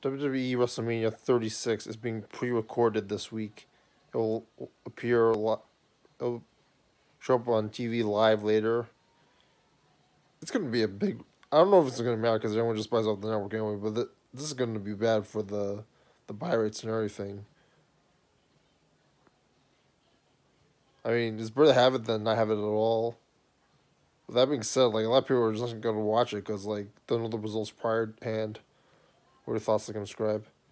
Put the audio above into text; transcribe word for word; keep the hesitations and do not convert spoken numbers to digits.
W W E Wrestlemania thirty-six is being pre-recorded this week. It will appear, li- it'll show up on T V live later. It's going to be a big. I don't know if it's going to matter because everyone just buys off the network anyway. But th- this is going to be bad for the the buy rates and everything. I mean, it's better to have it than not have it at all. With that being said, like a lot of people are just going to watch it because like they don't know the results prior hand. What are your thoughts? Like and subscribe.